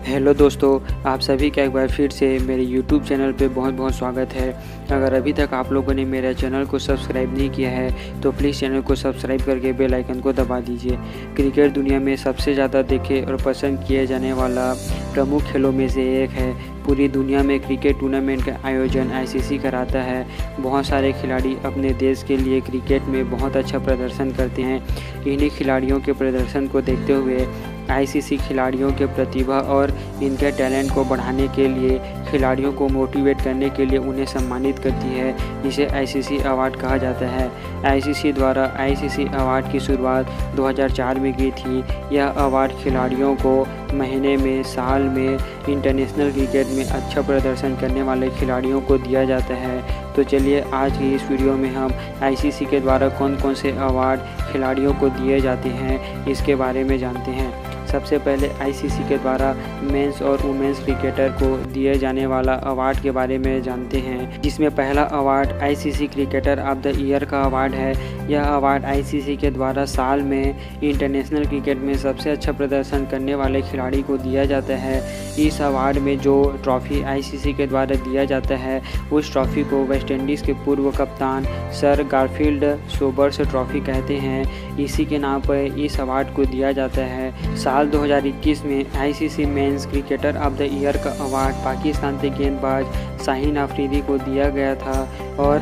Hello दोस्तों, आप सभी का एक बार फिर से मेरे YouTube चैनल पे बहुत बहुत स्वागत है। अगर अभी तक आप लोगों ने मेरे चैनल को सब्सक्राइब नहीं किया है तो प्लीज़ चैनल को सब्सक्राइब करके बेल आइकन को दबा दीजिए। क्रिकेट दुनिया में सबसे ज़्यादा देखे और पसंद किए जाने वाला प्रमुख खेलों में से एक है। पूरी दुनिया में क्रिकेट टूर्नामेंट का आयोजन ICC कराता है। बहुत सारे खिलाड़ी अपने देश के लिए क्रिकेट में बहुत अच्छा प्रदर्शन करते हैं। इन्हीं खिलाड़ियों के प्रदर्शन को देखते हुए ICC खिलाड़ियों के प्रतिभा और इनके टैलेंट को बढ़ाने के लिए, खिलाड़ियों को मोटिवेट करने के लिए उन्हें सम्मानित करती है। इसे ICC अवार्ड कहा जाता है। ICC द्वारा ICC अवार्ड की शुरुआत 2004 में की थी। यह अवार्ड खिलाड़ियों को महीने में, साल में, इंटरनेशनल क्रिकेट में अच्छा प्रदर्शन करने वाले खिलाड़ियों को दिया जाता है। तो चलिए आज की इस वीडियो में हम ICC के द्वारा कौन कौन से अवार्ड खिलाड़ियों को दिए जाते हैं इसके बारे में जानते हैं। सबसे पहले ICC के द्वारा मेंस और वुमेंस क्रिकेटर को दिए जाने वाला अवार्ड के बारे में जानते हैं, जिसमें पहला award ICC cricketer of the year का अवार्ड है। यह अवार्ड ICC के द्वारा साल में इंटरनेशनल क्रिकेट में सबसे अच्छा प्रदर्शन करने वाले खिलाड़ी को दिया जाता है। इस अवार्ड में जो ट्रॉफी ICC के द्वारा दिया जाता है उस ट्रॉफी को वेस्ट इंडीज़ के पूर्व कप्तान सर गारफील्ड सोबर्स ट्रॉफी कहते हैं। इसी के नाम पर इस अवार्ड को दिया जाता है। साल 2021 में ICC men's cricketer of the year का अवार्ड पाकिस्तान के गेंदबाज शाहीन अफरीदी को दिया गया था और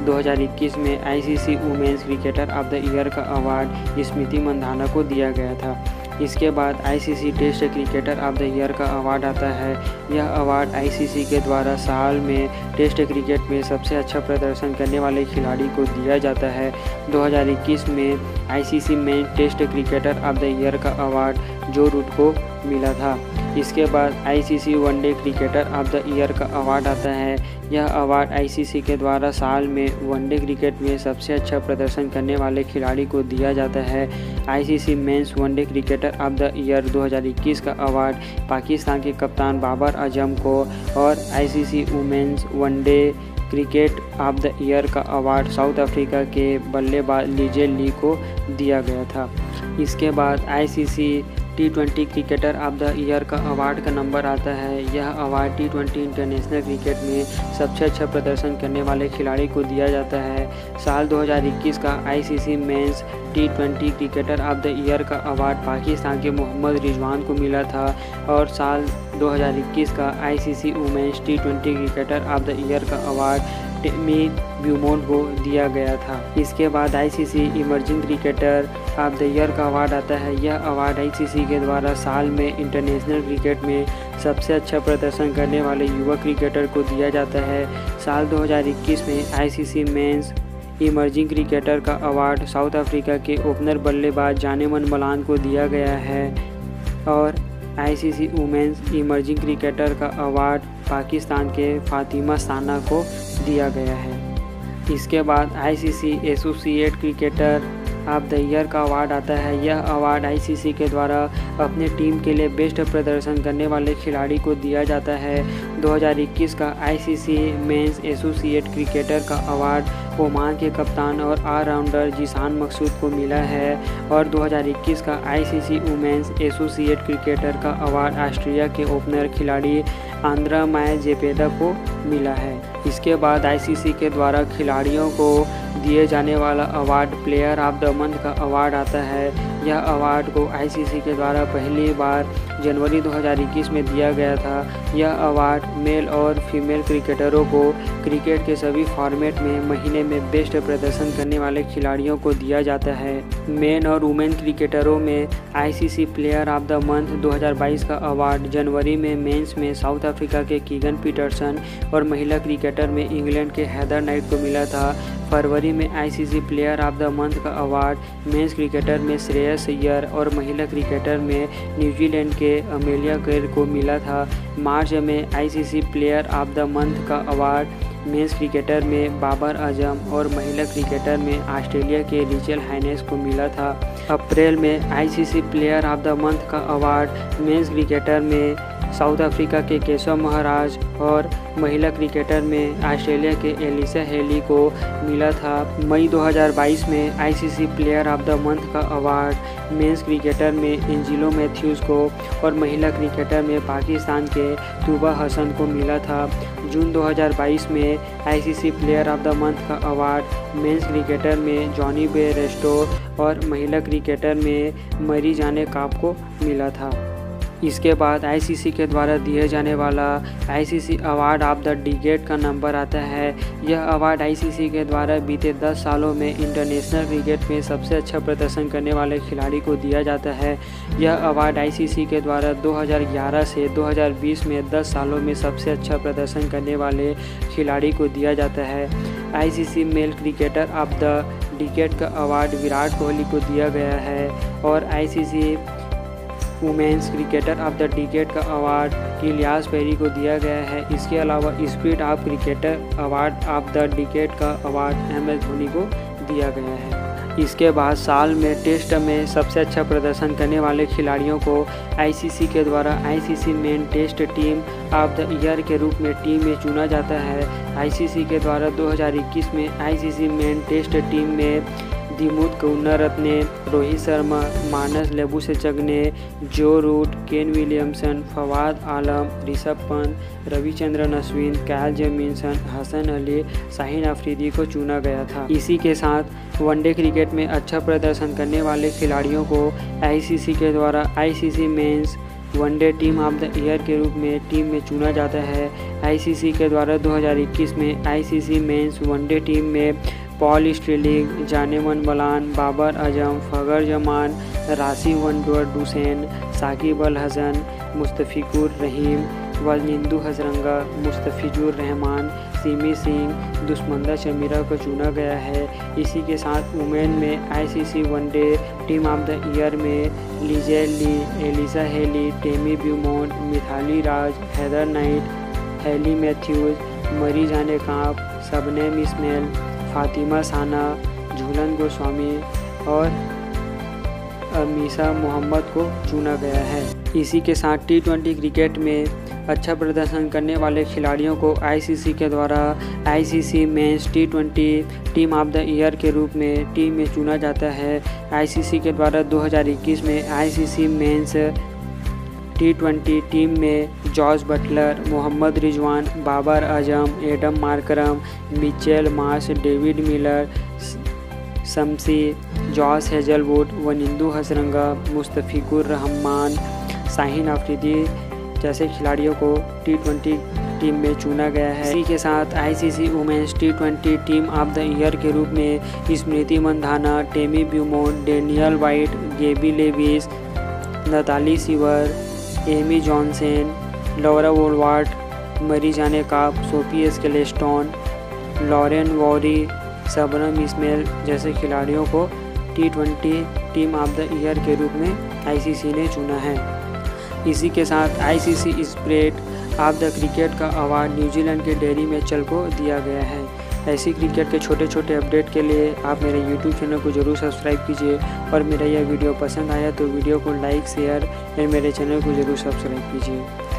2021 में ICC women's cricketer of the year का अवार्ड स्मृति मंधाना को दिया गया था। इसके बाद ICC test cricketer of the year का अवार्ड आता है। यह अवार्ड ICC के द्वारा साल में टेस्ट क्रिकेट में सबसे अच्छा प्रदर्शन करने वाले खिलाड़ी को दिया जाता है। 2021 में ICC men test cricketer of the year का अवार्ड जो रूट को मिला था। इसके बाद ICC one day cricketer of the year का अवार्ड आता है। यह अवार्ड ICC के द्वारा साल में वनडे क्रिकेट में सबसे अच्छा प्रदर्शन करने वाले खिलाड़ी को दिया जाता है। ICC men's one day cricketer of the year 2021 का अवार्ड पाकिस्तान के कप्तान बाबर आजम को और ICC women's one day cricket of the year का अवार्ड साउथ अफ्रीका के बल्लेबाज लिजे ली को दिया गया था। इसके बाद ICC T20 cricketer of the year का अवार्ड का नंबर आता है। यह अवार्ड T20 इंटरनेशनल क्रिकेट में सबसे अच्छा प्रदर्शन करने वाले खिलाड़ी को दिया जाता है। साल 2021 का ICC men's T20 cricketer of the year का अवार्ड पाकिस्तान के मोहम्मद रिजवान को मिला था और साल 2021 का ICC women's T20 cricketer of the year का अवार्ड टेमी ब्यूमोंट को दिया गया था। इसके बाद ICC emerging cricketer of the year का अवार्ड आता है। यह अवार्ड ICC के द्वारा साल में इंटरनेशनल क्रिकेट में सबसे अच्छा प्रदर्शन करने वाले युवा क्रिकेटर को दिया जाता है। साल 2021 में ICC मेंस इमर्जिंग क्रिकेटर का अवार्ड साउथ अफ्रीका के ओपनर बल्लेबाज जानेमन मलान को दिया गया है और ICC वुमेंस इमर्जिंग क्रिकेटर का अवार्ड पाकिस्तान के फातिमा साना को दिया गया है। इसके बाद ICC associate cricketer of the year का अवार्ड आता है। यह अवार्ड ICC के द्वारा अपने टीम के लिए बेस्ट प्रदर्शन करने वाले खिलाड़ी को दिया जाता है। 2021 का ICC मेंस एसोसिएट क्रिकेटर का अवार्ड ओमान के कप्तान और ऑलराउंडर जीशान मकसूद को मिला है और 2021 का ICC वुमेंस एसोसिएट क्रिकेटर का अवार्ड ऑस्ट्रेलिया के ओपनर खिलाड़ी आंद्रा माय जेपेदा को मिला है। इसके बाद ICC के द्वारा खिलाड़ियों को दिए जाने वाला award player of the month का अवार्ड आता है। यह अवार्ड को ICC के द्वारा पहली बार जनवरी 2021 में दिया गया था। यह अवार्ड मेल और फीमेल क्रिकेटरों को क्रिकेट के सभी फॉर्मेट में महीने में बेस्ट प्रदर्शन करने वाले खिलाड़ियों को दिया जाता है। मेन और वुमेन क्रिकेटरों में ICC player of the month 2022 का अवार्ड जनवरी में मेंस में साउथ अफ्रीका के कीगन पीटरसन और महिला क्रिकेटर में इंग्लैंड के हैदर नाइट को मिला था। फरवरी में ICC player of the month का अवार्ड मेंस क्रिकेटर में श्रेयस अय्यर और महिला क्रिकेटर में न्यूजीलैंड के अमेलिया केर को मिला था। मार्च में ICC player of the month का अवार्ड मेंस क्रिकेटर में बाबर आजम और महिला क्रिकेटर में ऑस्ट्रेलिया के रिचल हाइनेस को मिला था। अप्रैल में ICC player of the month का अवार्ड मेंस क्रिकेटर में साउथ अफ्रीका के केशव महाराज और महिला क्रिकेटर में ऑस्ट्रेलिया के एलिसा हेली को मिला था। मई 2022 में ICC player of the month का अवार्ड मेंस क्रिकेटर में एंजिलो मैथ्यूज़ को और महिला क्रिकेटर में पाकिस्तान के तूबा हसन को मिला था। जून 2022 में ICC player of the month का अवार्ड मेंस क्रिकेटर में जॉनी बेयरस्टो और महिला क्रिकेटर में मरी जाने काप को मिला था। इसके बाद आईसीसी के द्वारा दिए जाने वाला ICC award of the decade का नंबर आता है। यह अवार्ड आईसीसी के द्वारा बीते 10 सालों में इंटरनेशनल क्रिकेट में सबसे अच्छा प्रदर्शन करने वाले खिलाड़ी को दिया जाता है। यह अवार्ड आईसीसी के द्वारा 2011 से 2020 में 10 सालों में सबसे अच्छा प्रदर्शन करने वाले खिलाड़ी को दिया जाता है। ICC male cricketer of the decade का अवार्ड विराट कोहली को दिया गया है और ICC women's cricketer of the decade का अवार्ड इलियास पेरी को दिया गया है। इसके अलावा spirit of cricketer award of the decade का अवार्ड MS धोनी को दिया गया है। इसके बाद साल में टेस्ट में सबसे अच्छा प्रदर्शन करने वाले खिलाड़ियों को आईसीसी के द्वारा ICC men test team of the year के रूप में टीम में चुना जाता है। आईसीसी के द्वारा 2021 में आईसीसी मेन टेस्ट टीम में दिमुथ करुनारत्ने, रोहित शर्मा, मानस लेबुसेचग ने, Joe Root, Kane Williamson, Fawad Alam, Rishabh Pant, Ravichandran Ashwin, Kyle Jamieson, Hasan Ali, Shaheen Afridi को चुना गया था। इसी के साथ वनडे क्रिकेट में अच्छा प्रदर्शन करने वाले खिलाड़ियों को आईसीसी के द्वारा ICC men's one day team of the year के रूप में टीम में चुना जाता है। आईसीसी के द्वारा 2021 में आईसीसी मेंस वनडे टीम में Paul Stirling, Janneman Malan, Babar Azam, Fakhar Zaman, Rassie van der Dussen, Shakib Al Hasan, Mustafizur Rahim, Wanindu Hasaranga, Mustafizur Rahman, Simi Singh, Dushmantha Chameera को चुना गया है। इसी के साथ वुमेन में ICC one day team of the year में Lizelle Lee, Alyssa Healy, Tammy Beaumont, Mithali Raj, Heather Knight, Hayley Matthews, Marizanne काप, शबनम इस्माइल, फातिमा साना, झूलन गोस्वामी और अमीशा मोहम्मद को चुना गया है। इसी के साथ T20 क्रिकेट में अच्छा प्रदर्शन करने वाले खिलाड़ियों को आईसीसी के द्वारा ICC men's T20 team of the year के रूप में टीम में चुना जाता है। आईसीसी के द्वारा 2021 में आईसीसी मेंस T20 टीम में Jos Buttler, Mohammad Rizwan, Babar Azam, Aiden Markram, Mitchell Marsh, David Miller, Shamsi, Josh Hazlewood, Wanindu Hasaranga, Mustafizur Rahman, Shaheen Afridi जैसे खिलाड़ियों को T20 टीम में चुना गया है। इसी के साथ ICC women's T20 team of the year के रूप में Smriti Mandhana, Tammy Beaumont, Danielle Wyatt, Gaby Lewis, Natalie Sciver, Amy Johnson, Laura Wolvaardt, Marizanne Kapp, Sophie Ecclestone, Loryn Phiri, Shabnim Ismail जैसे खिलाड़ियों को T20 team of the year के रूप में ICC ने चुना है। इसी के साथ ICC spirit of the cricket का अवार्ड न्यूजीलैंड के डेरी मिचेल को दिया गया है। ऐसी क्रिकेट के छोटे छोटे अपडेट के लिए आप मेरे YouTube चैनल को ज़रूर सब्सक्राइब कीजिए और मेरा यह वीडियो पसंद आया तो वीडियो को लाइक शेयर और मेरे चैनल को ज़रूर सब्सक्राइब कीजिए।